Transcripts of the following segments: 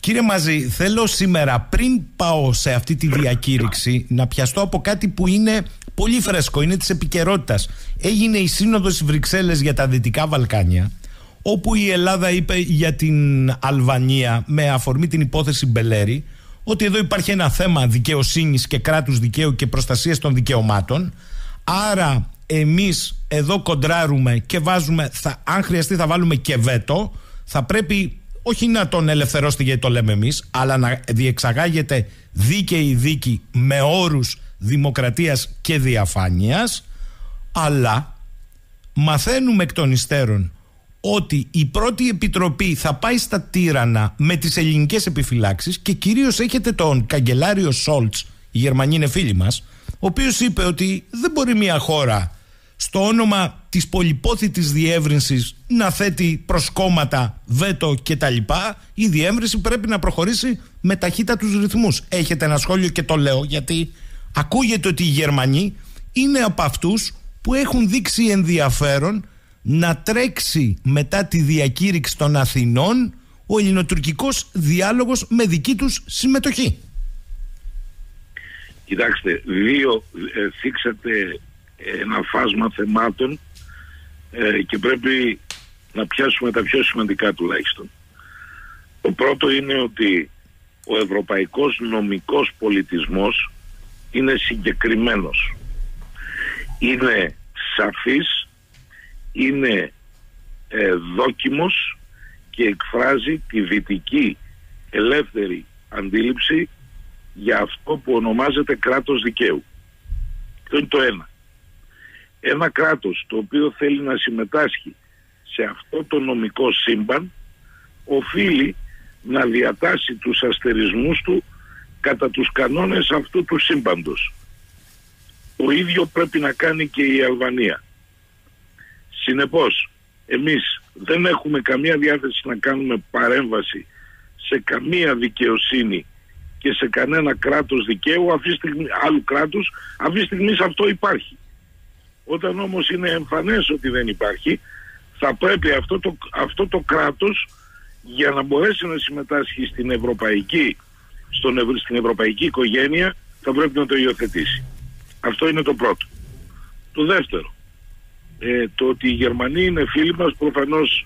Κύριε Μαζή, θέλω σήμερα, πριν πάω σε αυτή τη διακήρυξη, να πιαστώ από κάτι που είναι πολύ φρέσκο, είναι της επικαιρότητας. Έγινε η Σύνοδος στις Βρυξέλλες για τα Δυτικά Βαλκάνια, όπου η Ελλάδα είπε για την Αλβανία, με αφορμή την υπόθεση Μπελέρη, ότι εδώ υπάρχει ένα θέμα δικαιοσύνης και κράτους δικαίου και προστασίας των δικαιωμάτων. Άρα εμείς εδώ κοντράρουμε και βάζουμε, αν χρειαστεί θα βάλουμε και βέτο. Θα πρέπει όχι να τον ελευθερώσετε γιατί το λέμε εμείς, αλλά να διεξαγάγεται δίκαιη δίκη με όρους δημοκρατίας και διαφάνειας. Αλλά μαθαίνουμε εκ των υστέρων ότι η πρώτη επιτροπή θα πάει στα τύρανα με τις ελληνικές επιφυλάξεις, και κυρίως έχετε τον καγκελάριο Σόλτς, οι Γερμανοί είναι φίλοι μας, ο οποίος είπε ότι δεν μπορεί μια χώρα στο όνομα της πολυπόθητης διεύρυνσης να θέτει προσκόμματα, βέτο κτλ. Η διεύρυνση πρέπει να προχωρήσει με ταχύτατους ρυθμούς. Έχετε ένα σχόλιο, και το λέω γιατί ακούγεται ότι οι Γερμανοί είναι από αυτούς που έχουν δείξει ενδιαφέρον να τρέξει μετά τη διακήρυξη των Αθηνών ο ελληνοτουρκικός διάλογος με δική τους συμμετοχή. Κοιτάξτε, θίξατε ένα φάσμα θεμάτων και πρέπει να πιάσουμε τα πιο σημαντικά τουλάχιστον. Το πρώτο είναι ότι ο ευρωπαϊκός νομικός πολιτισμός είναι συγκεκριμένος. Είναι σαφής, είναι δόκιμος και εκφράζει τη δυτική ελεύθερη αντίληψη για αυτό που ονομάζεται κράτος δικαίου. Αυτό είναι το ένα. Ένα κράτος το οποίο θέλει να συμμετάσχει σε αυτό το νομικό σύμπαν οφείλει να διατάσει τους αστερισμούς του κατά τους κανόνες αυτού του σύμπαντος. Το ίδιο πρέπει να κάνει και η Αλβανία. Συνεπώς, εμείς δεν έχουμε καμία διάθεση να κάνουμε παρέμβαση σε καμία δικαιοσύνη και σε κανένα κράτος δικαίου άλλου κράτους. Αυτή τη στιγμή αυτό υπάρχει. Όταν όμως είναι εμφανές ότι δεν υπάρχει, θα πρέπει αυτό το κράτος, για να μπορέσει να συμμετάσχει στην ευρωπαϊκή οικογένεια, θα πρέπει να το υιοθετήσει. Αυτό είναι το πρώτο. Το δεύτερο, το ότι οι Γερμανοί είναι φίλοι μας, προφανώς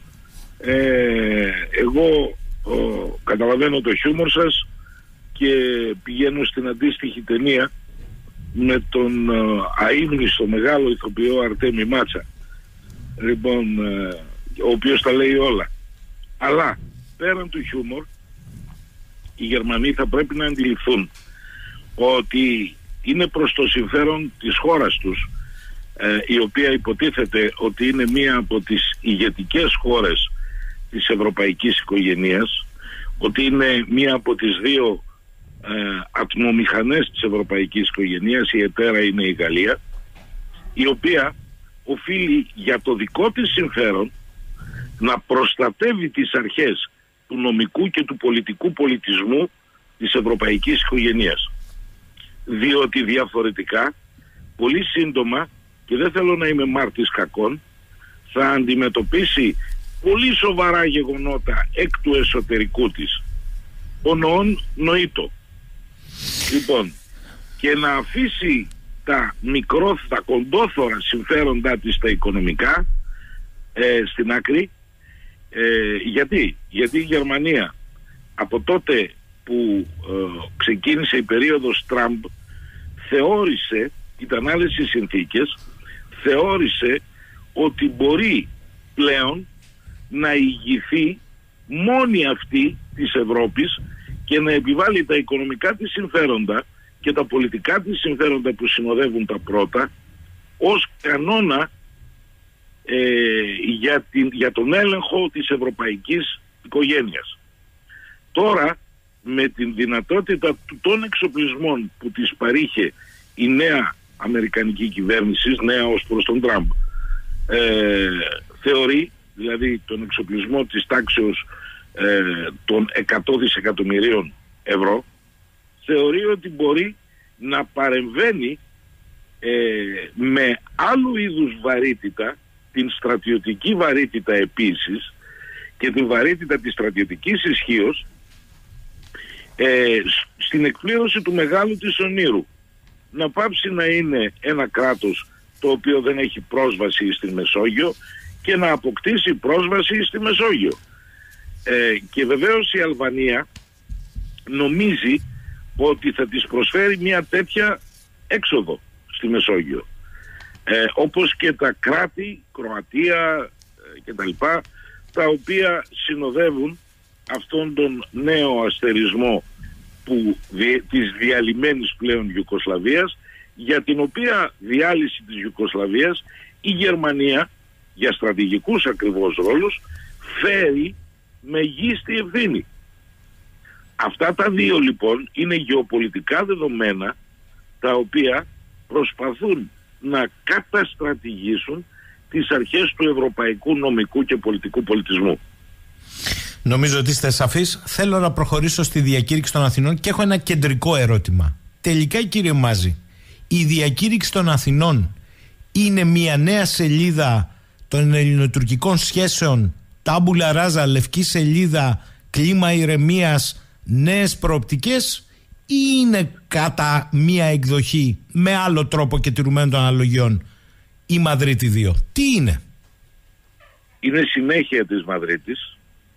εγώ καταλαβαίνω το χιούμορ σας και πηγαίνω στην αντίστοιχη ταινία με τον αείμνηστο μεγάλο ηθοποιό Αρτέμι Μάτσα, λοιπόν, ο οποίος τα λέει όλα. Αλλά πέραν του χιούμορ, οι Γερμανοί θα πρέπει να αντιληφθούν ότι είναι προς το συμφέρον της χώρας τους, η οποία υποτίθεται ότι είναι μία από τις ηγετικές χώρες της ευρωπαϊκής οικογένειας, ότι είναι μία από τις δύο ατμομηχανές της ευρωπαϊκής οικογένειας, η εταίρα είναι η Γαλλία, η οποία οφείλει για το δικό της συμφέρον να προστατεύει τις αρχές του νομικού και του πολιτικού πολιτισμού της ευρωπαϊκής οικογένειας. Διότι διαφορετικά, πολύ σύντομα, και δεν θέλω να είμαι μάρτης κακών, θα αντιμετωπίσει πολύ σοβαρά γεγονότα εκ του εσωτερικού της, ονοών νοήτο. Λοιπόν, και να αφήσει τα κοντόθωρα συμφέροντά της τα οικονομικά στην άκρη. Γιατί η Γερμανία από τότε που ξεκίνησε η περίοδος Τραμπ θεώρησε, ήταν άλλες οι συνθήκες, θεώρησε ότι μπορεί πλέον να ηγηθεί μόνη αυτή της Ευρώπης και να επιβάλλει τα οικονομικά της συμφέροντα και τα πολιτικά της συμφέροντα που συνοδεύουν τα πρώτα ως κανόνα για τον έλεγχο της ευρωπαϊκής οικογένειας. Τώρα, με την δυνατότητα των εξοπλισμών που της παρήχε η νέα αμερικανική κυβέρνηση, νέα ως προς τον Τραμπ, θεωρεί, δηλαδή τον εξοπλισμό της τάξεως των 100 δισεκατομμυρίων ευρώ, θεωρεί ότι μπορεί να παρεμβαίνει με άλλου είδους βαρύτητα, την στρατιωτική βαρύτητα επίσης και την βαρύτητα της στρατιωτικής ισχύως, στην εκπλήρωση του μεγάλου της ονείρου. Να πάψει να είναι ένα κράτος το οποίο δεν έχει πρόσβαση στη Μεσόγειο και να αποκτήσει πρόσβαση στη Μεσόγειο. Και βεβαίως η Αλβανία νομίζει ότι θα της προσφέρει μια τέτοια έξοδο στη Μεσόγειο. Όπως και τα κράτη, Κροατία και τα λοιπά, τα οποία συνοδεύουν αυτόν τον νέο αστερισμό της διαλυμένης πλέον Ιουγκοσλαβίας, για την οποία διάλυση της Ιουγκοσλαβίας η Γερμανία, για στρατηγικούς ακριβώς ρόλους, φέρει μεγίστη ευθύνη. Αυτά τα δύο λοιπόν είναι γεωπολιτικά δεδομένα τα οποία προσπαθούν να καταστρατηγήσουν τις αρχές του ευρωπαϊκού νομικού και πολιτικού πολιτισμού. Νομίζω ότι είστε σαφείς. Θέλω να προχωρήσω στη διακήρυξη των Αθηνών και έχω ένα κεντρικό ερώτημα. Τελικά, κύριε Μάζη, η διακήρυξη των Αθηνών είναι μια νέα σελίδα των ελληνοτουρκικών σχέσεων, τάμπουλα ράζα, λευκή σελίδα, κλίμα ηρεμίας, νέες προοπτικές, ή είναι κατά μια εκδοχή με άλλο τρόπο και τηρουμένων των αναλογιών η Μαδρίτη 2? Τι είναι? Είναι συνέχεια της Μαδρίτης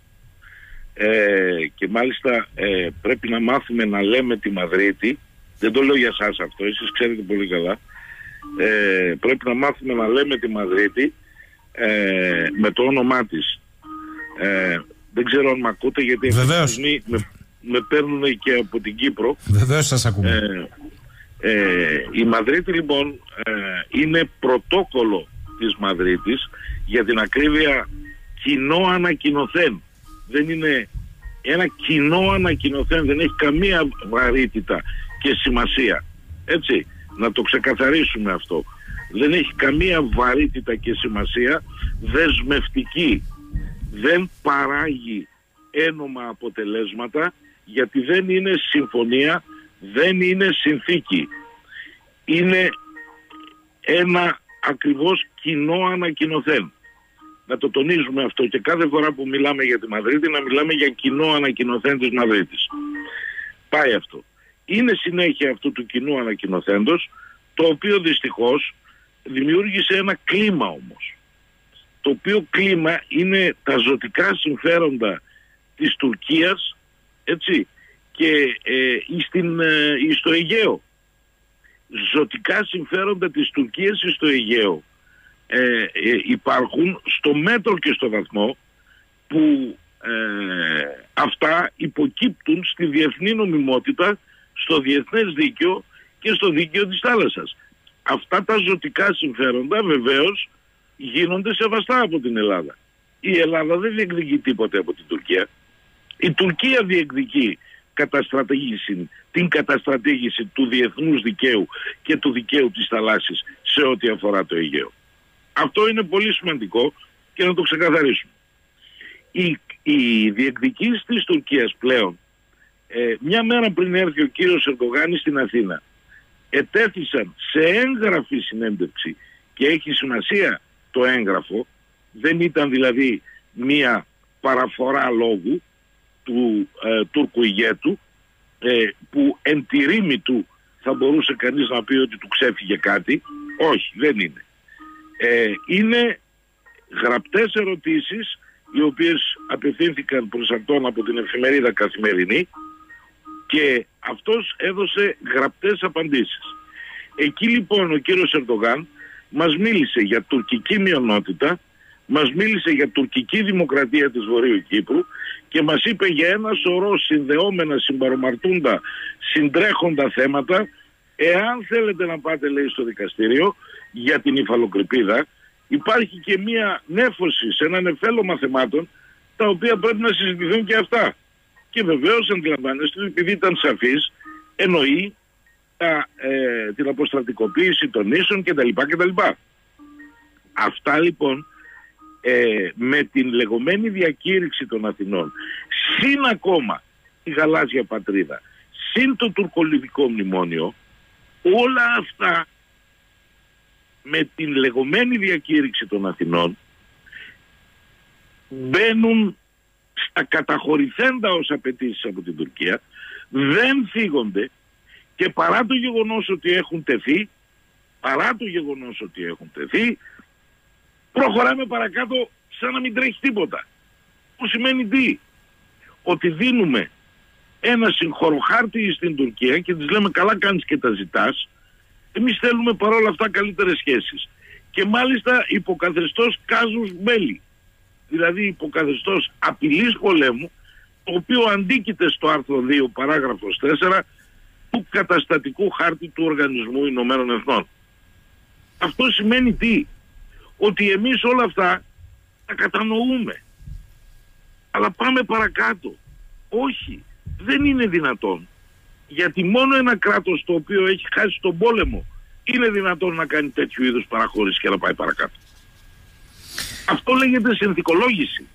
και μάλιστα πρέπει να μάθουμε να λέμε τη Μαδρίτη. Δεν το λέω για σας αυτό, εσείς ξέρετε πολύ καλά. Πρέπει να μάθουμε να λέμε τη Μαδρίτη με το όνομά της. Δεν ξέρω αν μ' ακούτε, γιατί αυτή τη στιγμή με παίρνουν και από την Κύπρο. Βεβαίως σας ακούμε. Η Μαδρίτη λοιπόν είναι πρωτόκολλο της Μαδρίτης, για την ακρίβεια κοινό ανακοινωθέν. Δεν είναι ένα κοινό ανακοινωθέν, δεν έχει καμία βαρύτητα και σημασία. Έτσι, να το ξεκαθαρίσουμε αυτό. Δεν έχει καμία βαρύτητα και σημασία δεσμευτική. Δεν παράγει ένομα αποτελέσματα, γιατί δεν είναι συμφωνία, δεν είναι συνθήκη. Είναι ένα ακριβώς κοινό ανακοινωθέν. Να το τονίζουμε αυτό και κάθε φορά που μιλάμε για τη Μαδρίτη, να μιλάμε για κοινό ανακοινωθέν της Μαδρίτης. Πάει αυτό. Είναι συνέχεια αυτού του κοινού ανακοινωθέντος, το οποίο δυστυχώς δημιούργησε ένα κλίμα όμως. Το οποίο κλίμα είναι τα ζωτικά συμφέροντα της Τουρκίας, έτσι, και στο Αιγαίο. Ζωτικά συμφέροντα της Τουρκίας στο Αιγαίο υπάρχουν στο μέτρο και στο βαθμό που αυτά υποκύπτουν στη διεθνή νομιμότητα, στο διεθνές δίκαιο και στο δίκαιο της θάλασσας. Αυτά τα ζωτικά συμφέροντα βεβαίως γίνονται σεβαστά από την Ελλάδα. Η Ελλάδα δεν διεκδικεί τίποτε από την Τουρκία. Η Τουρκία διεκδικεί την καταστρατήγηση του διεθνούς δικαίου και του δικαίου της θαλάσσης σε ό,τι αφορά το Αιγαίο. Αυτό είναι πολύ σημαντικό και να το ξεκαθαρίσουμε. Οι διεκδικήσεις της Τουρκίας πλέον, μια μέρα πριν έρθει ο κύριος Ερντογάν στην Αθήνα, ετέθησαν σε έγγραφη συνέντευξη, και έχει σημασία το έγγραφο, δεν ήταν δηλαδή μια παραφορά λόγου του Τούρκου ηγέτου, που εν τη ρήμη του θα μπορούσε κανείς να πει ότι του ξέφυγε κάτι. Όχι, δεν είναι. Είναι γραπτές ερωτήσεις, οι οποίες απευθύνθηκαν προς αυτόν από την εφημερίδα Καθημερινή, και αυτός έδωσε γραπτές απαντήσεις. Εκεί λοιπόν ο κύριος Ερντογάν μας μίλησε για τουρκική μειονότητα, μας μίλησε για τουρκική δημοκρατία της Βορείου Κύπρου και μας είπε για ένα σωρό συνδεόμενα, συμπαρομαρτούντα, συντρέχοντα θέματα. Εάν θέλετε να πάτε, λέει, στο δικαστήριο για την υφαλοκρηπίδα, υπάρχει και μία νέφωση σε ένα νεφέλωμα θεμάτων, τα οποία πρέπει να συζητηθούν και αυτά. Και βεβαίως αντιλαμβάνεστε, επειδή ήταν σαφής, εννοεί την αποστρατικοποίηση των νήσων κτλ. Αυτά λοιπόν με την λεγόμενη διακήρυξη των Αθηνών, συν ακόμα η γαλάζια πατρίδα, συν το τουρκολιβικό μνημόνιο, όλα αυτά με την λεγόμενη διακήρυξη των Αθηνών μπαίνουν στα καταχωρηθέντα ως απαιτήσεις από την Τουρκία δεν θίγονται, και παρά το γεγονός ότι έχουν τεθεί, προχωράμε παρακάτω σαν να μην τρέχει τίποτα. Που σημαίνει τι? Ότι δίνουμε ένα συγχωροχάρτη στην Τουρκία και της λέμε καλά κάνεις και τα ζητάς, εμείς θέλουμε παρόλα αυτά καλύτερες σχέσεις. Και μάλιστα υποκαθεστώς κάζους μπέλι, δηλαδή υποκαθεστώς απειλής πολέμου, το οποίο αντίκειται στο άρθρο 2 παράγραφος 4 του καταστατικού χάρτη του Οργανισμού Ηνωμένων Εθνών. Αυτό σημαίνει τι? Ότι εμείς όλα αυτά τα κατανοούμε, αλλά πάμε παρακάτω. Όχι, δεν είναι δυνατόν, γιατί μόνο ένα κράτος το οποίο έχει χάσει τον πόλεμο είναι δυνατόν να κάνει τέτοιου είδους παραχώρηση και να πάει παρακάτω. Αυτό λέγεται συνθηκολόγηση.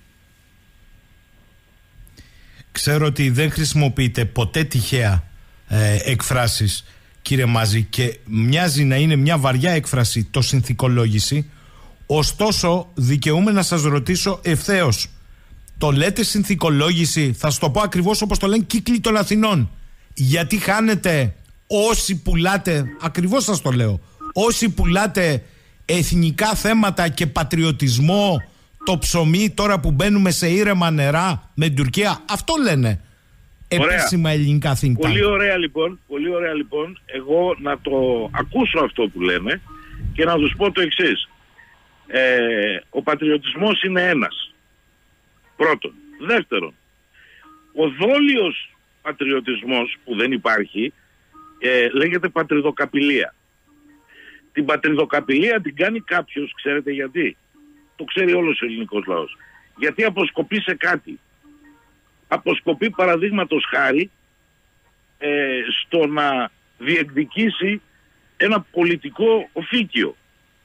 Ξέρω ότι δεν χρησιμοποιείτε ποτέ τυχαία εκφράσεις, κύριε Μάζη, και μοιάζει να είναι μια βαριά έκφραση το συνθηκολόγηση. Ωστόσο δικαιούμαι να σας ρωτήσω ευθέως, το λέτε συνθηκολόγηση, θα σου το πω ακριβώς όπως το λένε κύκλοι των Αθηνών, γιατί χάνετε όσοι πουλάτε, ακριβώς σας το λέω, όσοι πουλάτε εθνικά θέματα και πατριωτισμό, το ψωμί τώρα που μπαίνουμε σε ήρεμα νερά με την Τουρκία? Αυτό λένε επίσημα ελληνικά think tank. Πολύ ωραία λοιπόν, εγώ να το ακούσω αυτό που λένε και να τους πω το εξής. Ο πατριωτισμός είναι ένας, πρώτον. Δεύτερον, ο δόλιος πατριωτισμός που δεν υπάρχει λέγεται πατριδοκαπηλεία. Την πατριδοκαπηλεία την κάνει κάποιος, ξέρετε γιατί? Το ξέρει όλος ο ελληνικός λαός. Γιατί αποσκοπεί σε κάτι. Αποσκοπεί παραδείγματος χάρη στο να διεκδικήσει ένα πολιτικό οφίκιο.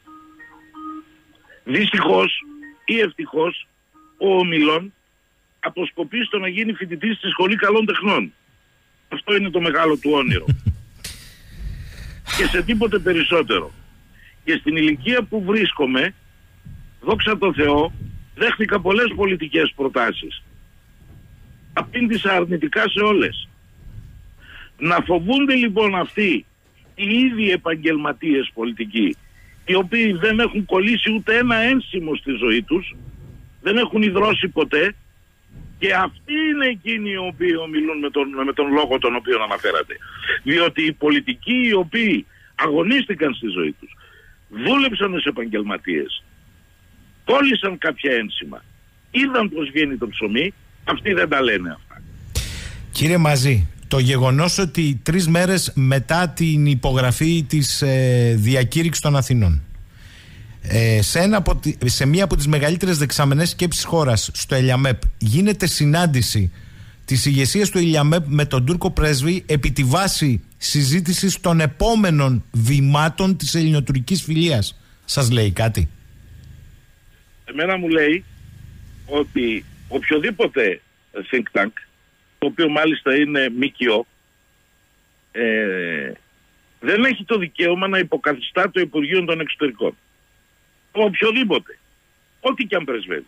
Δυστυχώς ή ευτυχώς ο Ομιλών αποσκοπεί στο να γίνει φοιτητής στη Σχολή Καλών Τεχνών. Αυτό είναι το μεγάλο του όνειρο. Και σε τίποτε περισσότερο. Και στην ηλικία που βρίσκομαι, δόξα τω Θεώ, δέχτηκα πολλές πολιτικές προτάσεις. Απήντησα αρνητικά σε όλες. Να φοβούνται λοιπόν αυτοί οι ίδιοι επαγγελματίες πολιτικοί, οι οποίοι δεν έχουν κολλήσει ούτε ένα ένσημο στη ζωή τους, δεν έχουν ιδρώσει ποτέ, και αυτοί είναι εκείνοι οι οποίοι ομιλούν με τον λόγο τον οποίο αναφέρατε. Διότι οι πολιτικοί οι οποίοι αγωνίστηκαν στη ζωή τους, δούλεψαν ως επαγγελματίες, κόλλησαν κάποια ένσημα, είδαν πως βγαίνει το ψωμί, αυτοί δεν τα λένε αυτά. Κύριε Μαζή, το γεγονός ότι 3 μέρες μετά την υπογραφή της διακήρυξης των Αθηνών, σε μία από τις μεγαλύτερες δεξαμενές σκέψεις χώρας, στο Ελιαμέπ, γίνεται συνάντηση της ηγεσίας του Ελιαμέπ με τον Τούρκο πρέσβη επί τη βάση συζήτησης των επόμενων βημάτων της ελληνοτουρκικής φιλίας. Σας λέει κάτι? Εμένα μου λέει ότι οποιοδήποτε think tank, το οποίο μάλιστα είναι ΜΚΟ, δεν έχει το δικαίωμα να υποκαθιστά το Υπουργείο των Εξωτερικών. Οποιοδήποτε, ό,τι και αν πρεσβεύει.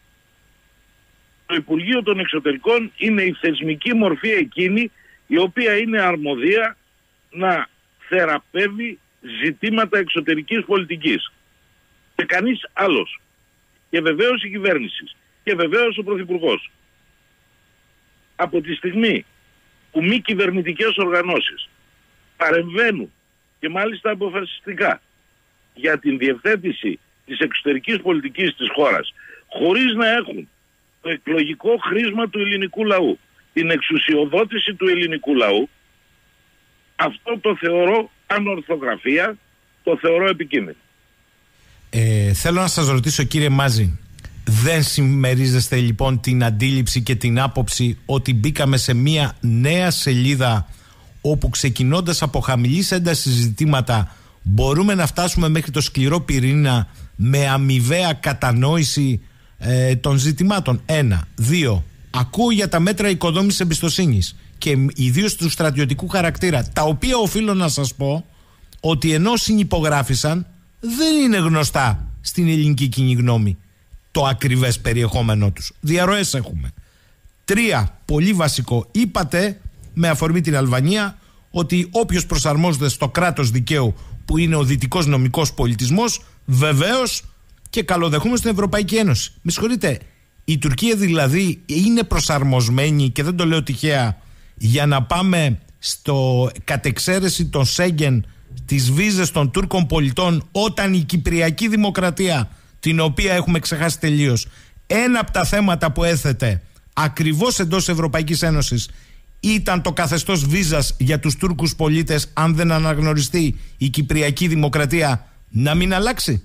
Το Υπουργείο των Εξωτερικών είναι η θεσμική μορφή εκείνη η οποία είναι αρμοδία να θεραπεύει ζητήματα εξωτερικής πολιτικής. Και κανείς άλλος. Και βεβαίως η κυβέρνηση. Και βεβαίως ο Πρωθυπουργός. Από τη στιγμή που μη κυβερνητικές οργανώσεις παρεμβαίνουν, και μάλιστα αποφασιστικά, για την διευθέτηση της εξωτερικής πολιτικής της χώρας, χωρίς να έχουν το εκλογικό χρήσμα του ελληνικού λαού, την εξουσιοδότηση του ελληνικού λαού, αυτό το θεωρώ ανορθογραφία, το θεωρώ επικίνδυνο. Θέλω να σας ρωτήσω, κύριε Μάζη, δεν συμμερίζεστε λοιπόν την αντίληψη και την άποψη ότι μπήκαμε σε μια νέα σελίδα όπου, ξεκινώντας από χαμηλής έντασης ζητήματα, μπορούμε να φτάσουμε μέχρι το σκληρό πυρήνα με αμοιβαία κατανόηση των ζητημάτων? 1. 2. Ακούω για τα μέτρα οικοδόμησης εμπιστοσύνης και ιδίως του στρατιωτικού χαρακτήρα, τα οποία οφείλω να σας πω ότι ενώ συνυπογράφησαν, δεν είναι γνωστά στην ελληνική κοινή γνώμη το ακριβές περιεχόμενό τους. Διαρροές έχουμε. 3, πολύ βασικό, είπατε με αφορμή την Αλβανία ότι όποιος προσαρμόζεται στο κράτος δικαίου που είναι ο δυτικός νομικός πολιτισμός, βεβαίως και καλοδεχούμε στην Ευρωπαϊκή Ένωση. Με συγχωρείτε, η Τουρκία δηλαδή είναι προσαρμοσμένη, και δεν το λέω τυχαία, για να πάμε στο κατεξαίρεση των Σέγγεν, τις βίζες των Τούρκων πολιτών, όταν η Κυπριακή Δημοκρατία, την οποία έχουμε ξεχάσει τελείως, ένα από τα θέματα που έθετε ακριβώς εντός Ευρωπαϊκής Ένωσης ήταν το καθεστώς βίζας για τους Τούρκους πολίτες, αν δεν αναγνωριστεί η Κυπριακή Δημοκρατία, να μην αλλάξει?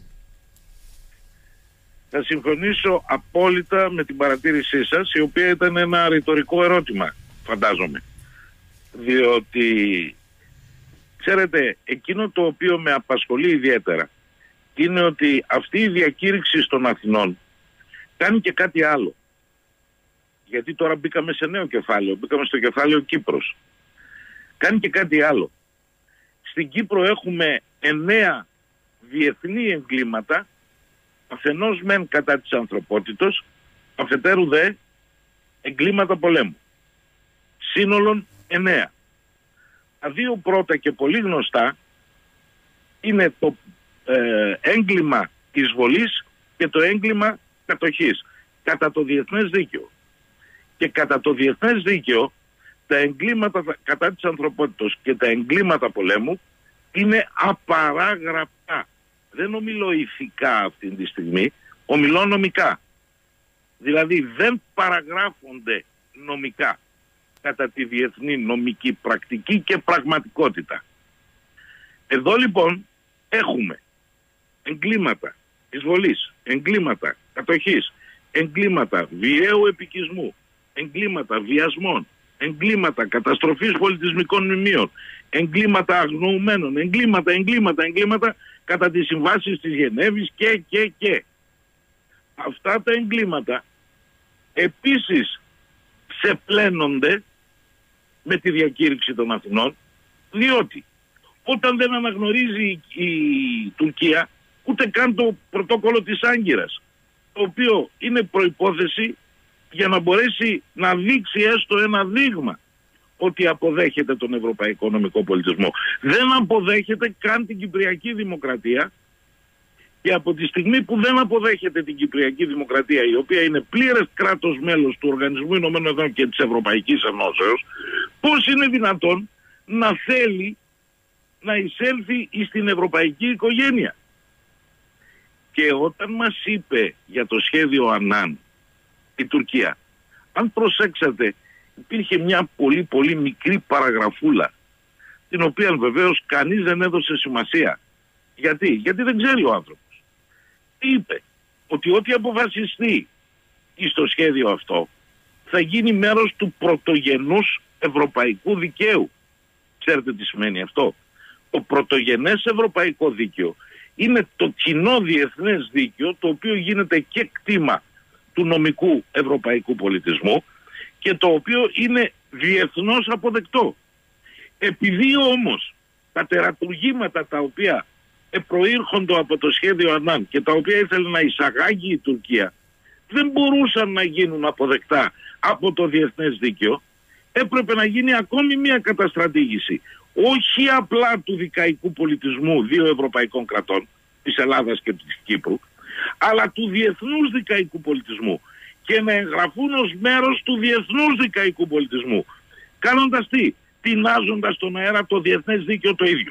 Θα συμφωνήσω απόλυτα με την παρατήρησή σας, η οποία ήταν ένα ρητορικό ερώτημα, φαντάζομαι. Διότι, ξέρετε, εκείνο το οποίο με απασχολεί ιδιαίτερα είναι ότι αυτή η διακήρυξη των Αθηνών κάνει και κάτι άλλο. Γιατί τώρα μπήκαμε σε νέο κεφάλαιο, μπήκαμε στο κεφάλαιο Κύπρος. Κάνει και κάτι άλλο. Στην Κύπρο έχουμε 9 διεθνή εγκλήματα, αφενός μεν κατά της ανθρωπότητος, αφετέρου δε εγκλήματα πολέμου. Σύνολον 9. Τα 2 πρώτα και πολύ γνωστά είναι το έγκλημα εισβολής και το έγκλημα κατοχής κατά το διεθνές δίκαιο. Και κατά το διεθνές δίκαιο τα εγκλήματα κατά της ανθρωπότητας και τα εγκλήματα πολέμου είναι απαράγραπτα. Δεν ομιλώ ηθικά αυτή τη στιγμή, ομιλώ νομικά. Δηλαδή δεν παραγράφονται νομικά κατά τη διεθνή νομική πρακτική και πραγματικότητα. Εδώ λοιπόν έχουμε εγκλήματα εισβολής, εγκλήματα κατοχής, εγκλήματα βιαίου επικισμού, εγκλήματα βιασμών, εγκλήματα καταστροφής πολιτισμικών μνημείων, εγκλήματα αγνοουμένων, εγκλήματα κατά τις συμβάσεις της Γενέβης και. Αυτά τα εγκλήματα επίσης ξεπλένονται με τη διακήρυξη των Αθηνών, διότι όταν δεν αναγνωρίζει η Τουρκία ούτε καν το πρωτόκολλο της Άγκυρας, το οποίο είναι προϋπόθεση για να μπορέσει να δείξει έστω ένα δείγμα ότι αποδέχεται τον ευρωπαϊκό νομικό πολιτισμό. Δεν αποδέχεται καν την Κυπριακή Δημοκρατία, και από τη στιγμή που δεν αποδέχεται την Κυπριακή Δημοκρατία, η οποία είναι πλήρες κράτος μέλος του Οργανισμού Ηνωμένων Εθνών και της Ευρωπαϊκής Ενώσεως, πώς είναι δυνατόν να θέλει να εισέλθει στην ευρωπαϊκή οικογένεια? Και όταν μας είπε για το σχέδιο Ανάν η Τουρκία, αν προσέξατε, υπήρχε μια πολύ μικρή παραγραφούλα, την οποία βεβαίως κανείς δεν έδωσε σημασία. Γιατί δεν ξέρει ο άνθρωπος. Είπε ότι ό,τι αποφασιστεί στο σχέδιο αυτό θα γίνει μέρος του πρωτογενούς ευρωπαϊκού δικαίου. Ξέρετε τι σημαίνει αυτό? Το πρωτογενές ευρωπαϊκό δίκαιο είναι το κοινό διεθνές δίκαιο, το οποίο γίνεται και κτήμα του νομικού ευρωπαϊκού πολιτισμού και το οποίο είναι διεθνώς αποδεκτό. Επειδή όμως τα τερατουργήματα τα οποία προήρχονται από το σχέδιο Ανάν και τα οποία ήθελε να εισαγάγει η Τουρκία δεν μπορούσαν να γίνουν αποδεκτά από το διεθνές δίκαιο, έπρεπε να γίνει ακόμη μια καταστρατήγηση, όχι απλά του δικαϊκού πολιτισμού 2 ευρωπαϊκών κρατών, της Ελλάδας και της Κύπρου, αλλά του διεθνούς δικαϊκού πολιτισμού, και να εγγραφούν ως μέρος του διεθνούς δικαϊκού πολιτισμού. Κάνοντας τι? Τεινάζοντας στον αέρα το διεθνές δίκαιο το ίδιο.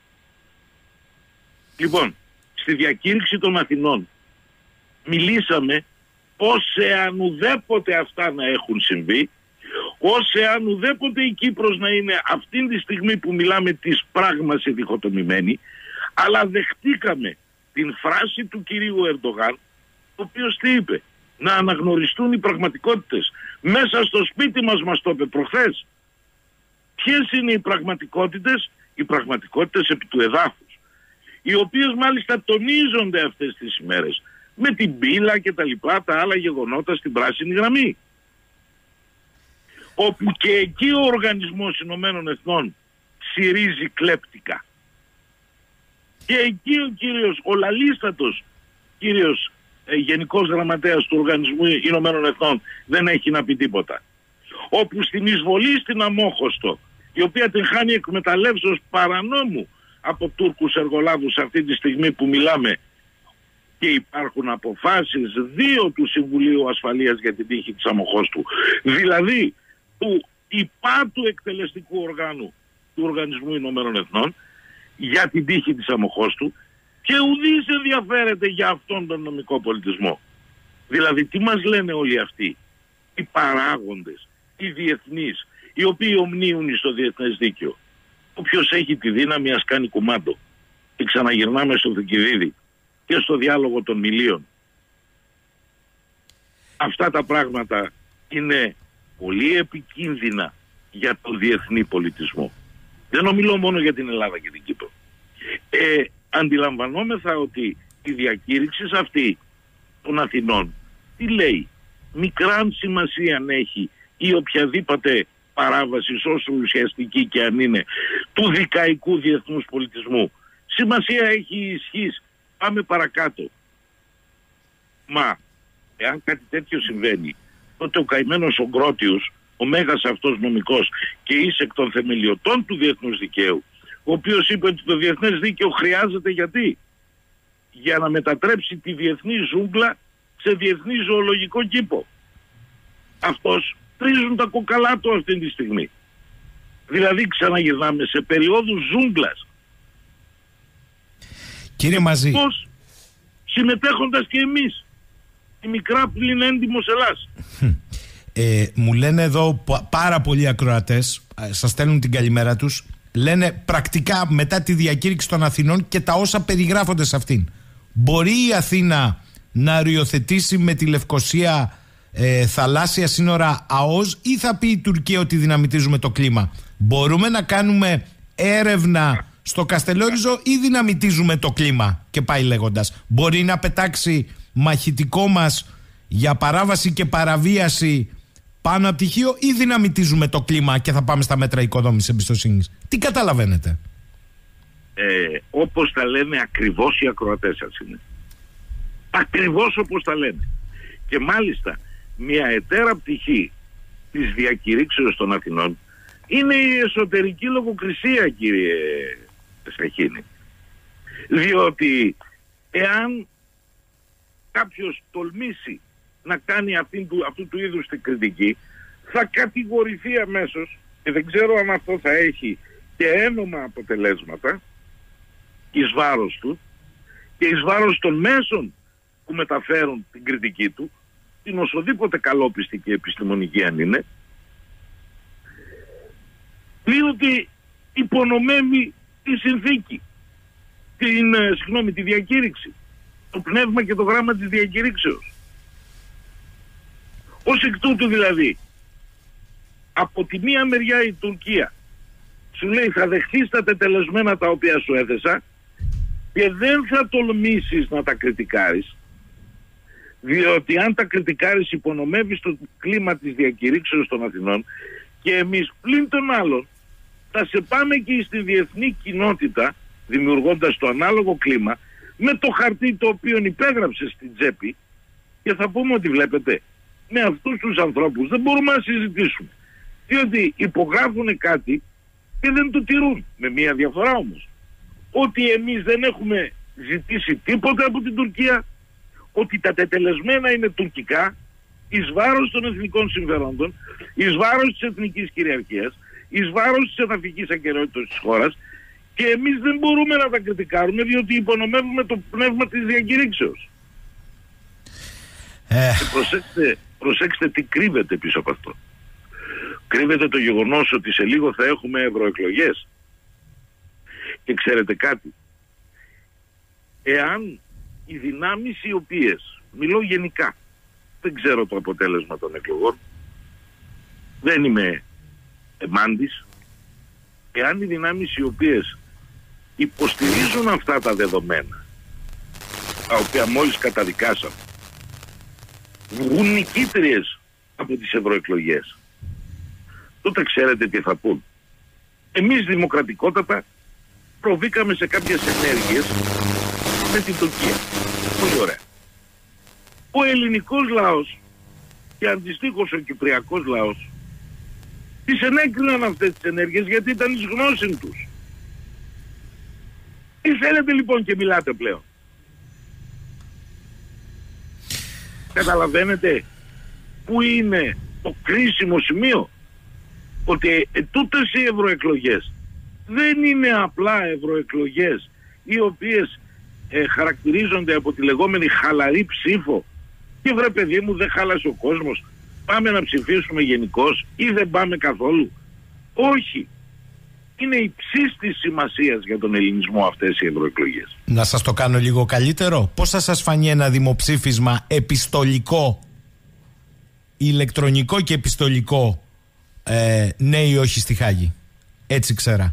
Λοιπόν, στη διακήρυξη των Αθηνών μιλήσαμε ως εάν ουδέποτε αυτά να έχουν συμβεί, ως εάν ουδέποτε η Κύπρος να είναι αυτήν τη στιγμή που μιλάμε της πράγμαση διχοτομημένη, αλλά δεχτήκαμε την φράση του κυρίου Ερντογάν, ο οποίος τι είπε? Να αναγνωριστούν οι πραγματικότητες. Μέσα στο σπίτι μας το είπε προχθές. Ποιες είναι οι πραγματικότητες? Οι πραγματικότητες επί του εδάφους, οι οποίες μάλιστα τονίζονται αυτές τις ημέρες με την πύλα και τα λοιπά, τα άλλα γεγονότα στην πράσινη γραμμή, όπου και εκεί ο Οργανισμός Ηνωμένων Εθνών συρίζει κλέπτικα. Και εκεί ο λαλίστατος κύριος Γενικός Γραμματέας του Οργανισμού Ηνωμένων Εθνών δεν έχει να πει τίποτα. όπου στην εισβολή στην Αμμόχωστο, η οποία την χάνει εκμεταλλεύσεως παρανόμου από Τούρκους εργολάβους αυτή τη στιγμή που μιλάμε, και υπάρχουν αποφάσεις 2 του Συμβουλίου Ασφαλείας για την τύχη της Αμμοχώστου, δηλαδή του υπάτου εκτελεστικού οργάνου του Οργανισμού Ηνωμένων Εθνών για την τύχη της Αμμοχώστου, και ουδής ενδιαφέρεται για αυτόν τον νομικό πολιτισμό. Δηλαδή τι μας λένε όλοι αυτοί οι παράγοντες, οι διεθνείς, οι οποίοι ομνίουν στο διεθνές δίκαιο? Όποιος έχει τη δύναμη ας κάνει κουμάντο. Και ξαναγυρνάμε στο Θουκυδίδη και στο διάλογο των μιλίων. Αυτά τα πράγματα είναι πολύ επικίνδυνα για τον διεθνή πολιτισμό. Δεν ομιλώ μόνο για την Ελλάδα και την Κύπρο. Αντιλαμβανόμεθα ότι η διακήρυξη αυτή των Αθηνών τι λέει? Μικράν σημασία έχει ή οποιαδήποτε παράβαση, όσο ουσιαστική και αν είναι, του δικαϊκού διεθνούς πολιτισμού. Σημασία έχει η ισχύς. Πάμε παρακάτω. Μα εάν κάτι τέτοιο συμβαίνει, τότε ο καημένος ο Γκρότιος, ο μέγας αυτός νομικός και εις εκ των θεμελιωτών του διεθνούς δικαίου, ο οποίος είπε ότι το διεθνές δίκαιο χρειάζεται για να μετατρέψει τη διεθνή ζούγκλα σε διεθνή ζωολογικό κήπο. Αυτός τρίζουν τα κοκαλά του αυτή τη στιγμή. Δηλαδή ξαναγυρνάμε σε περιόδους ζούγκλας. Κύριε Μαζή, πώς συμμετέχοντας και εμείς, η μικρά πλην έντιμος Ελλάς. Μου λένε εδώ πάρα πολλοί ακροατές, σας στέλνουν την καλημέρα τους, λένε πρακτικά μετά τη διακήρυξη των Αθηνών και τα όσα περιγράφονται σε αυτήν, μπορεί η Αθήνα να οριοθετήσει με τη Λευκοσία θαλάσσια σύνορα ΑΟΣ, ή θα πει η Τουρκία ότι δυναμητίζουμε το κλίμα? Μπορούμε να κάνουμε έρευνα στο Καστελόριζο ή δυναμητίζουμε το κλίμα? Και πάει λέγοντας. Μπορεί να πετάξει μαχητικό μας για παράβαση και παραβίαση πάνω από τυχείο, ή δυναμητίζουμε το κλίμα και θα πάμε στα μέτρα οικοδόμησης εμπιστοσύνης? Τι καταλαβαίνετε? Όπως τα λένε ακριβώς οι ακροατές σας είναι. Ακριβώς όπως τα λένε. Και μάλιστα μια εταίρα πτυχή της διακηρύξεως των Αθηνών είναι η εσωτερική λογοκρισία, κύριε Σαχίνη. Διότι εάν κάποιος τολμήσει να κάνει αυτού του είδους την κριτική, θα κατηγορηθεί αμέσως, και δεν ξέρω αν αυτό θα έχει και ένομα αποτελέσματα εις βάρος του και εις βάρος των μέσων που μεταφέρουν την κριτική του, την οσοδήποτε καλόπιστη και επιστημονική αν είναι, διότι υπονομεύει τη συνθήκη, τη διακήρυξη, το πνεύμα και το γράμμα της διακηρύξεως. Ως εκ τούτου δηλαδή, από τη μία μεριά η Τουρκία σου λέει θα δεχθείς τα τετελεσμένα τα οποία σου έθεσα και δεν θα τολμήσεις να τα κριτικάρεις, διότι αν τα κριτικάρεις υπονομεύεις το κλίμα της διακηρύξεως των Αθηνών, και εμείς πλην των άλλων θα σε πάμε και στη διεθνή κοινότητα δημιουργώντας το ανάλογο κλίμα με το χαρτί το οποίο υπέγραψε στην τσέπη, και θα πούμε ότι βλέπετε, με αυτούς τους ανθρώπους δεν μπορούμε να συζητήσουμε, διότι υπογράφουν κάτι και δεν το τηρούν, με μία διαφορά όμως, ότι εμείς δεν έχουμε ζητήσει τίποτα από την Τουρκία, ότι τα τετελεσμένα είναι τουρκικά, εις βάρος των εθνικών συμφερόντων, εις βάρος της εθνικής κυριαρχίας, εις βάρος της εδαφικής ακεραιότητας της χώρας, και εμείς δεν μπορούμε να τα κριτικάρουμε διότι υπονομεύουμε το πνεύμα της διακηρύξεως. Προσέξτε τι κρύβεται πίσω από αυτό. Κρύβεται το γεγονός ότι σε λίγο θα έχουμε ευρωεκλογές. Και ξέρετε κάτι, εάν οι δυνάμεις οι οποίες, μιλώ γενικά, δεν ξέρω το αποτέλεσμα των εκλογών, δεν είμαι εμάντης, εάν οι δυνάμεις οι οποίες υποστηρίζουν αυτά τα δεδομένα, τα οποία μόλις καταδικάσαμε, βγουν νικήτριες από τις ευρωεκλογές, τότε ξέρετε τι θα πούν. Εμείς δημοκρατικότατα προβήκαμε σε κάποιες ενέργειες με την Τουρκία. Πολύ ωραία. Ο ελληνικός λαός και αντιστοίχως ο κυπριακός λαός Τις ενέκριναν αυτές τις ενέργειες γιατί ήταν εις γνώση τους. Τι θέλετε λοιπόν και μιλάτε πλέον? Καταλαβαίνετε που είναι το κρίσιμο σημείο? Ότι τούτες οι ευρωεκλογές δεν είναι απλά ευρωεκλογές οι οποίες χαρακτηρίζονται από τη λεγόμενη χαλαρή ψήφο και βρε παιδί μου δεν χάλασε ο κόσμος, πάμε να ψηφίσουμε γενικώς ή δεν πάμε καθόλου. Όχι. Είναι υψής της σημασίας για τον ελληνισμό αυτές οι ευρωεκλογές. Να σας το κάνω λίγο καλύτερο. Πώς θα σας φανεί ένα δημοψήφισμα επιστολικό, ηλεκτρονικό και επιστολικό, ναι ή όχι στη Χάγη? Έτσι ξέρα.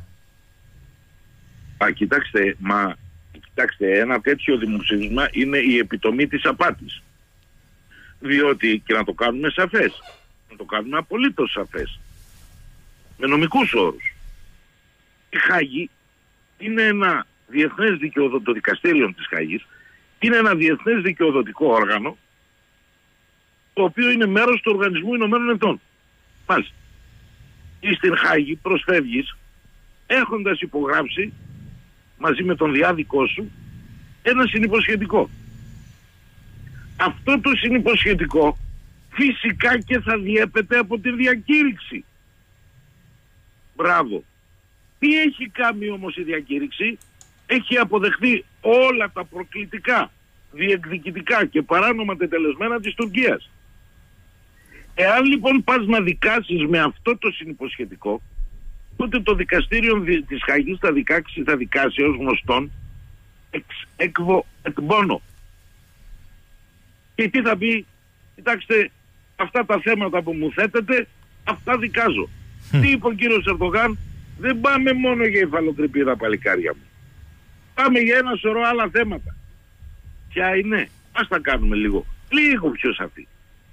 Κοιτάξτε, ένα τέτοιο δημοψήφισμα είναι η επιτομή της απάτης. Διότι, και να το κάνουμε σαφές, να το κάνουμε απολύτως σαφές, με νομικούς όρους, η Χάγη είναι ένα διεθνές το δικαστήριο της Χάγης είναι ένα διεθνές δικαιοδοτικό όργανο, το οποίο είναι μέρος του Οργανισμού Ηνωμένων Εθνών. Μάλιστα. Ή στην Χάγη προσφεύγεις έχοντας υπογράψει μαζί με τον διάδικό σου ένα συνυποσχετικό. Αυτό το συνυποσχετικό φυσικά και θα διέπεται από τη διακήρυξη. Μπράβο. Τι έχει κάνει όμως η διακήρυξη? Έχει αποδεχθεί όλα τα προκλητικά, διεκδικητικά και παράνομα τετελεσμένα της Τουρκίας. Εάν λοιπόν πας να δικάσεις με αυτό το συνυποσχετικό, τότε το δικαστήριο της Χάγης θα δικάσει ως γνωστόν έκβο εκμπόνο. Και τι θα πει? Κοιτάξτε, αυτά τα θέματα που μου θέτετε, αυτά δικάζω. Τι είπε ο κύριος Ερντογάν? Δεν πάμε μόνο για υφαλοκρηπίδα, παλικάρια μου. Πάμε για ένα σωρό άλλα θέματα. Ποια είναι? Ας τα κάνουμε λίγο πιο σαφή.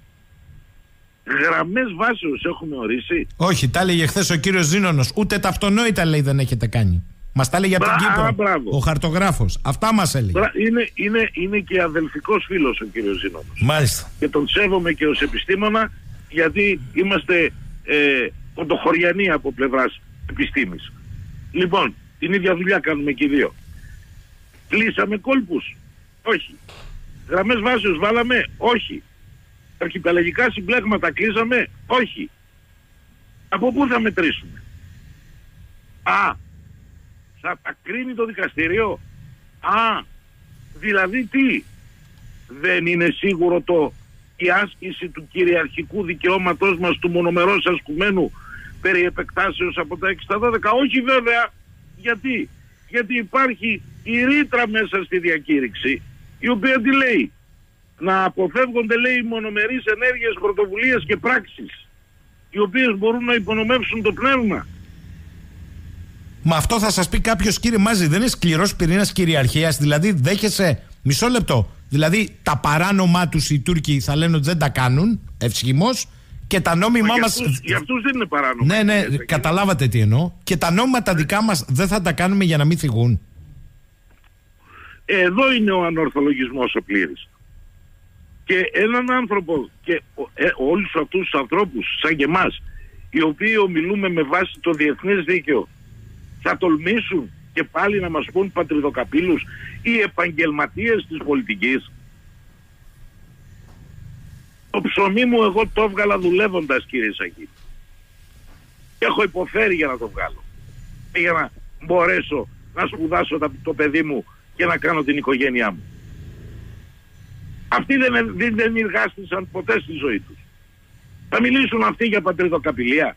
Γραμμές βάσεως έχουμε ορίσει? Όχι, τα έλεγε χθες ο κύριος Ζήνωνος. Ούτε τα αυτονόητα λέει δεν έχετε κάνει. Μας τα έλεγε από την Κύπρο. Μπράβο. Ο χαρτογράφος. Αυτά μας έλεγε. Είναι και αδελφικός φίλος ο κύριος Ζήνωνος. Μάλιστα. Και τον σέβομαι και ως επιστήμονα, γιατί είμαστε ποντοχωριανοί από πλευράς επιστήμης. Λοιπόν, την ίδια δουλειά κάνουμε και οι δύο. Κλείσαμε κόλπους? Όχι. Γραμμές βάσεως βάλαμε? Όχι. Αρχιπελαγικά συμπλέγματα κλείσαμε? Όχι. Από πού θα μετρήσουμε? Θα τα κρίνει το δικαστήριο? Δηλαδή τι? Δεν είναι σίγουρο η άσκηση του κυριαρχικού δικαιώματός μας, του μονομερώς ασκουμένου περί επεκτάσεως από τα 6 στα 12? Όχι βέβαια. Γιατί υπάρχει η ρήτρα μέσα στη διακήρυξη, η οποία τι λέει? Να αποφεύγονται, λέει, μονομερείς ενέργειες, πρωτοβουλίες και πράξεις, οι οποίες μπορούν να υπονομεύσουν το πνεύμα. Μα αυτό θα σας πει κάποιος, κύριε Μάζη, δεν είναι σκληρός πυρήνας κυριαρχίας? Δηλαδή δέχεσαι, μισό λεπτό, δηλαδή τα παράνομά τους οι Τούρκοι θα λένε ότι δεν τα κάνουν ευσχημώς, και τα νόμιμά μας... Για αυτούς δεν είναι παράνομα. Ναι, καταλάβατε τι εννοώ. Και τα νόμιμα τα δικά μας δεν θα τα κάνουμε για να μην θυγούν? Εδώ είναι ο ανορθολογισμός ο πλήρης. Και έναν άνθρωπο και όλους αυτούς τους ανθρώπους σαν και εμάς, οι οποίοι ομιλούμε με βάση το διεθνές δίκαιο, θα τολμήσουν και πάλι να μας πούν πατριδοκαπήλους ή επαγγελματίες της πολιτικής? Το ψωμί μου εγώ το έβγαλα δουλεύοντας, κύριε Σακή. Έχω υποφέρει για να το βγάλω, για να μπορέσω να σπουδάσω το παιδί μου και να κάνω την οικογένειά μου. Αυτοί δεν εργάστησαν ποτέ στη ζωή τους. Θα μιλήσουν αυτοί για πατριδοκαπηλεία?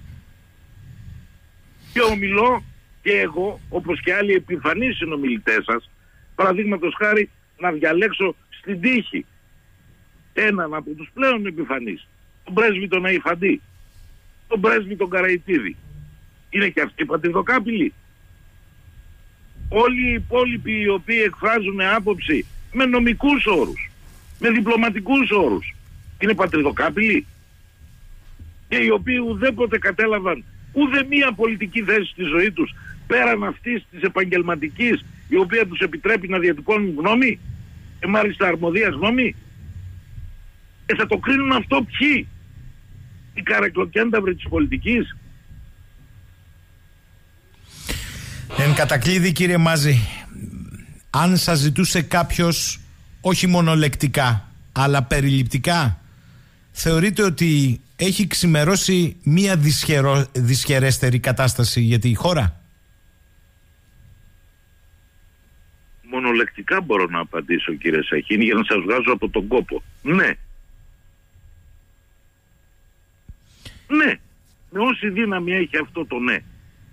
Και ομιλώ και εγώ, όπως και άλλοι επιφανείς συνομιλητές σας, παραδείγματος χάρη να διαλέξω στην τύχη έναν από τους πλέον επιφανείς, τον πρέσβη τον Αϊφαντή, τον πρέσβη τον Καραϊτίδη. Είναι και αυτοί πατριδοκάπηλοι? Όλοι οι υπόλοιποι οι οποίοι εκφράζουν άποψη με νομικούς όρους, με διπλωματικούς όρους, είναι πατριδοκάπηλοι? Και οι οποίοι ουδέποτε κατέλαβαν ούτε μία πολιτική θέση στη ζωή τους πέραν αυτής της επαγγελματικής, η οποία τους επιτρέπει να διατυπώνουν γνώμη, και μάλιστα αρμοδία γνώμη. Θα το κρίνουν αυτό ποιοι? η καρεκλοκένταυρη της πολιτικής. Εν κατακλείδη, κύριε Μάζη, αν σας ζητούσε κάποιος όχι μονολεκτικά αλλά περιληπτικά, θεωρείτε ότι έχει ξημερώσει μία δυσχερέστερη κατάσταση για τη χώρα? Μονολεκτικά μπορώ να απαντήσω, κύριε Σαχίνη, για να σας βγάζω από τον κόπο. Ναι. Ναι. Με όση δύναμη έχει αυτό το ναι.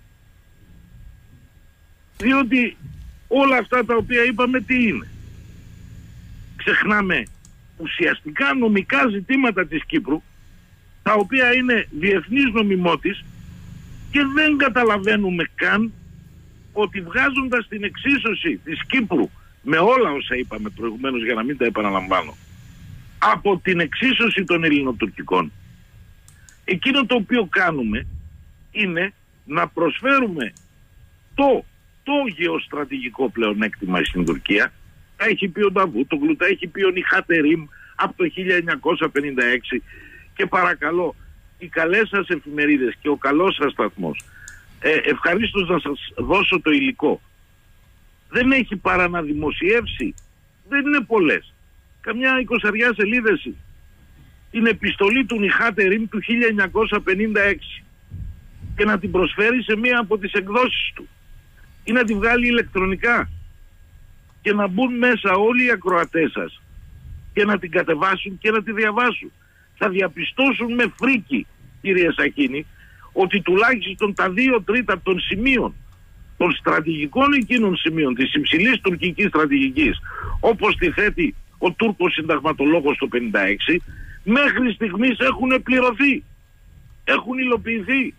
Διότι όλα αυτά τα οποία είπαμε τι είναι? Ξεχνάμε ουσιαστικά νομικά ζητήματα της Κύπρου, τα οποία είναι διεθνής νομιμότης, και δεν καταλαβαίνουμε καν ότι βγάζοντας την εξίσωση της Κύπρου με όλα όσα είπαμε προηγουμένως, για να μην τα επαναλαμβάνω, από την εξίσωση των ελληνοτουρκικών, εκείνο το οποίο κάνουμε είναι να προσφέρουμε το γεωστρατηγικό πλεονέκτημα στην Τουρκία. Τα έχει πει ο Νταβούτογλου, τα έχει πει ο Νιχάτεριμ από το 1956, και παρακαλώ οι καλές σας εφημερίδες και ο καλός σας σταθμός, ευχαρίστως να σας δώσω το υλικό. Δεν έχει παρά να δημοσιεύσει, δεν είναι πολλές, καμιά 20 σελίδες, την επιστολή του Νιχάτεριμ του 1956 και να την προσφέρει σε μία από τις εκδόσεις του ή να τη βγάλει ηλεκτρονικά και να μπουν μέσα όλοι οι ακροατές σας και να την κατεβάσουν και να τη διαβάσουν. Θα διαπιστώσουν με φρίκι, κύριε Σαχίνη, ότι τουλάχιστον τα 2/3 των σημείων, των στρατηγικών εκείνων σημείων της υψηλής τουρκικής στρατηγικής, όπως τη θέτει ο Τούρκος συνταγματολόγος το 56, μέχρι στιγμής έχουν πληρωθεί, έχουν υλοποιηθεί.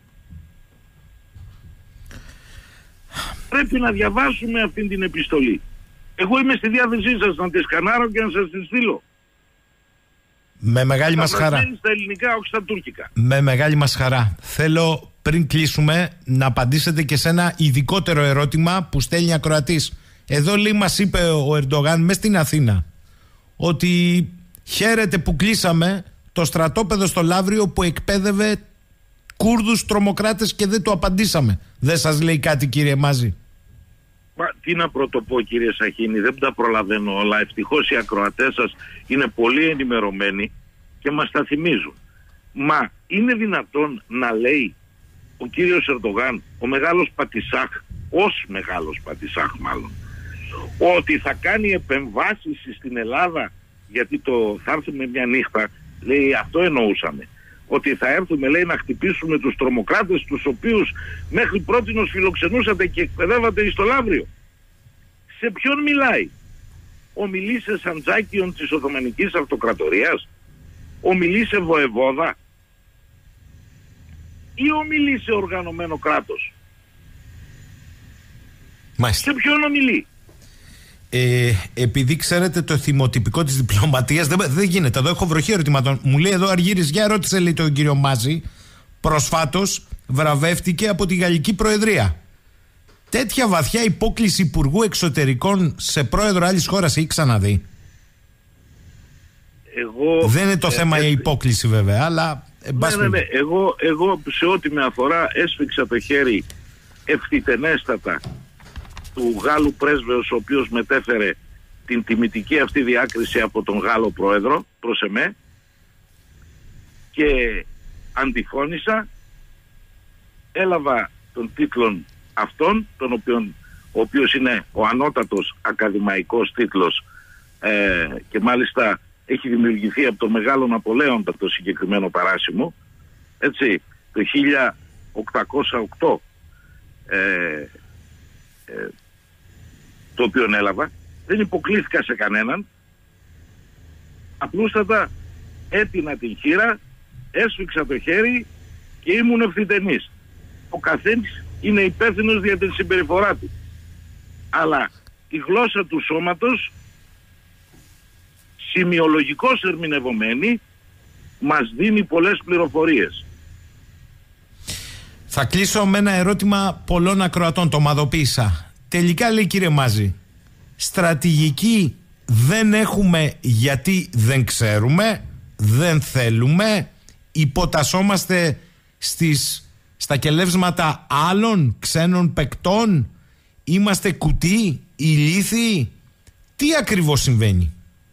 Πρέπει να διαβάσουμε αυτή την επιστολή. Εγώ είμαι στη διάθεσή σας να τη σκανάρω και να σας τη στείλω. Με μεγάλη μας χαρά. Στα ελληνικά, όχι στα τουρκικά. Με μεγάλη μας χαρά. Θέλω πριν κλείσουμε να απαντήσετε και σε ένα ειδικότερο ερώτημα που στέλνει ακροατής. Εδώ λέει, μας είπε ο Ερντογάν μες στην Αθήνα ότι χαίρεται που κλείσαμε το στρατόπεδο στο Λαύριο που εκπαίδευε Κούρδους τρομοκράτες και δεν του απαντήσαμε. Δεν σας λέει κάτι, κύριε Μάζη? Τι να πρωτοπώ, κύριε Σαχίνη, δεν τα προλαβαίνω όλα. Ευτυχώς οι ακροατές σας είναι πολύ ενημερωμένοι και μας τα θυμίζουν. Μα είναι δυνατόν να λέει ο κύριος Ερντογάν, ο μεγάλος πατισάχ, ως μεγάλος πατισάχ μάλλον, ότι θα κάνει επεμβάσεις στην Ελλάδα, γιατί θα έρθουμε μια νύχτα, λέει, αυτό εννοούσαμε, ότι θα έρθουμε, λέει, να χτυπήσουμε τους τρομοκράτες, τους οποίους μέχρι πρότινος φιλοξενούσατε και εκπαιδεύατε στο Λαύριο. Σε ποιον μιλάει? Ομιλεί σε Σαντζάκιον της Οθωμανικής Αυτοκρατορίας? Ομιλεί σε βοεβόδα? Ή ομιλεί σε οργανωμένο κράτος? Μάλιστα. Σε ποιον ομιλεί? Επειδή ξέρετε το θυμοτυπικό της διπλωματίας, δεν γίνεται. Εδώ έχω βροχή ερωτημάτων. Μου λέει εδώ Αργύρης, για ρώτησε, λέει, τον κύριο Μάζη, προσφάτως βραβεύτηκε από τη Γαλλική Προεδρία. Τέτοια βαθιά υπόκληση υπουργού εξωτερικών σε πρόεδρο άλλης χώρας έχει ξαναδεί? Δεν είναι το θέμα η υπόκληση βέβαια, αλλά ναι. Εγώ σε ό,τι με αφορά έσφιξα το χέρι ευθυτενέστατα του Γάλλου πρέσβεως, ο οποίος μετέφερε την τιμητική αυτή διάκριση από τον Γάλλο πρόεδρο προς εμέ, και αντιφώνησα, έλαβα τον τίτλο αυτόν, ο οποίος είναι ο ανώτατος ακαδημαϊκός τίτλος, και μάλιστα έχει δημιουργηθεί από τον Μεγάλο Ναπολέοντα το συγκεκριμένο παράσημο, έτσι, το 1808, το οποίο έλαβα. Δεν υποκλήθηκα σε κανέναν, απλούστατα έτεινα την χείρα, έσφιξα το χέρι και ήμουν ευθυτενής. Ο καθένας είναι υπεύθυνος για την συμπεριφορά του, αλλά η γλώσσα του σώματος, σημειολογικώς ερμηνευομένη, μας δίνει πολλές πληροφορίες. Θα κλείσω με ένα ερώτημα πολλών ακροατών, το ομαδοποίησα. Τελικά, λέει, κύριε Μάζη, στρατηγική δεν έχουμε γιατί δεν ξέρουμε, δεν θέλουμε, υποτασσόμαστε στα κελεύσματα άλλων ξένων παικτών? Είμαστε κουτί, ηλίθιοι? Τι ακριβώς συμβαίνει?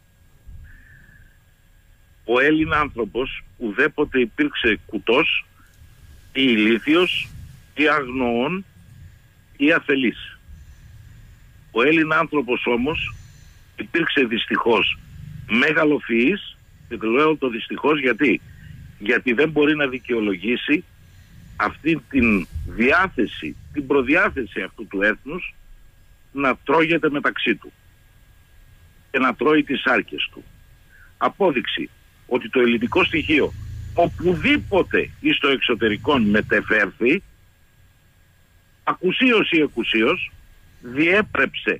Ο Έλληνα άνθρωπος ουδέποτε υπήρξε κουτός ή ηλίθιος ή αγνοών ή αφελής. Ο Έλληνα άνθρωπος όμως υπήρξε δυστυχώς μεγαλοφυής, και το λέω το δυστυχώς γιατί δεν μπορεί να δικαιολογήσει αυτή την διάθεση, την προδιάθεση αυτού του έθνους να τρώγεται μεταξύ του και να τρώει τις άρκες του. Απόδειξη ότι το ελληνικό στοιχείο οπουδήποτε εις το εξωτερικό μετεφέρθη, ακουσίως ή εκουσίως, διέπρεψε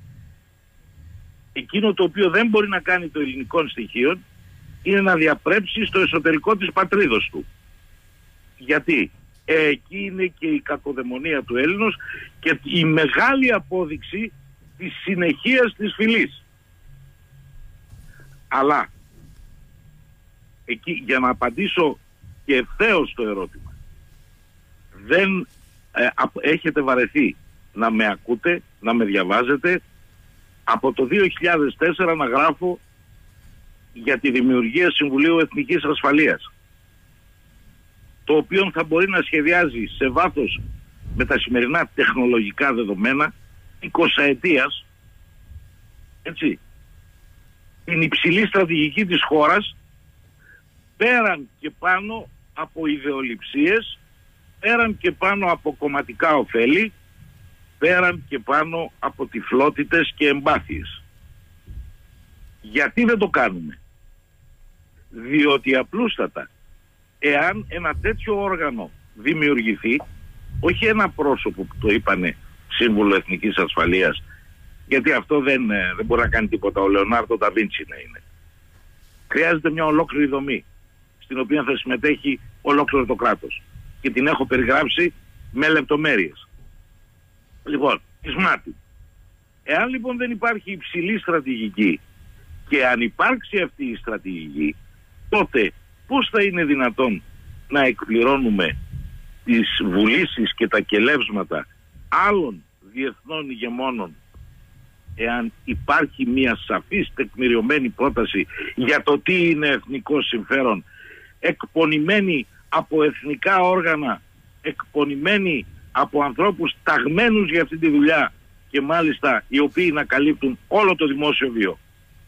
εκείνο το οποίο δεν μπορεί να κάνει το ελληνικό στοιχείο, είναι να διαπρέψει στο εσωτερικό της πατρίδος του. Γιατί εκεί είναι και η κακοδαιμονία του Έλληνος και η μεγάλη απόδειξη της συνεχείας της φυλής. Αλλά εκεί, για να απαντήσω και ευθέως το ερώτημα, δεν έχετε βαρεθεί να με ακούτε, να με διαβάζετε. Από το 2004 να γράφω για τη δημιουργία Συμβουλίου Εθνικής Ασφαλείας, το οποίο θα μπορεί να σχεδιάζει σε βάθος με τα σημερινά τεχνολογικά δεδομένα 20 ετίας, έτσι, την υψηλή στρατηγική της χώρας, πέραν και πάνω από ιδεολειψίες, πέραν και πάνω από κομματικά ωφέλη, πέραν και πάνω από τυφλότητες και εμπάθειες. Γιατί δεν το κάνουμε? Διότι απλούστατα, εάν ένα τέτοιο όργανο δημιουργηθεί, όχι ένα πρόσωπο που το είπανε Σύμβουλο Εθνικής Ασφαλείας, γιατί αυτό δεν μπορεί να κάνει τίποτα, ο Λεωνάρντο ντα Βίντσι να είναι. Χρειάζεται μια ολόκληρη δομή, στην οποία θα συμμετέχει ολόκληρο το κράτος. Και την έχω περιγράψει με λεπτομέρειες. Λοιπόν, ισμάτι. Εάν λοιπόν δεν υπάρχει υψηλή στρατηγική και αν υπάρξει αυτή η στρατηγική, τότε πώς θα είναι δυνατόν να εκπληρώνουμε τις βουλήσεις και τα κελεύσματα άλλων διεθνών ηγεμόνων, εάν υπάρχει μια σαφής τεκμηριωμένη πρόταση για το τι είναι εθνικό συμφέρον, εκπονημένη από εθνικά όργανα, εκπονημένη από ανθρώπους ταγμένους για αυτή τη δουλειά και μάλιστα οι οποίοι να καλύπτουν όλο το δημόσιο βίο.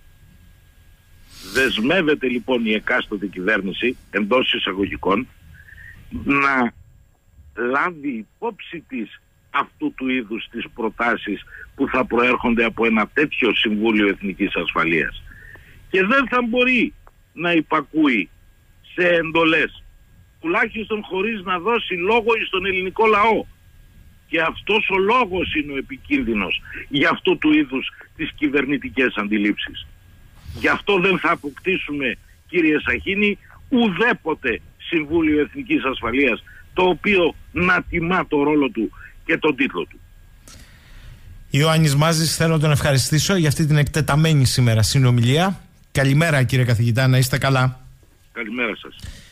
Δεσμεύεται λοιπόν η εκάστοτε κυβέρνηση, εντός εισαγωγικών, να λάβει υπόψη της αυτού του είδους τις προτάσεις που θα προέρχονται από ένα τέτοιο Συμβούλιο Εθνικής Ασφαλείας. Και δεν θα μπορεί να υπακούει σε εντολές, τουλάχιστον χωρίς να δώσει λόγο στον ελληνικό λαό. Και αυτός ο λόγος είναι ο επικίνδυνος για αυτού του είδους τις κυβερνητικές αντιλήψεις. Γι' αυτό δεν θα αποκτήσουμε, κύριε Σαχίνη, ουδέποτε Συμβούλιο Εθνικής Ασφαλείας το οποίο να τιμά το ρόλο του και τον τίτλο του. Ιωάννης Μάζης, θέλω να τον ευχαριστήσω για αυτή την εκτεταμένη σήμερα συνομιλία. Καλημέρα κύριε καθηγητά, να είστε καλά. Καλημέρα σας.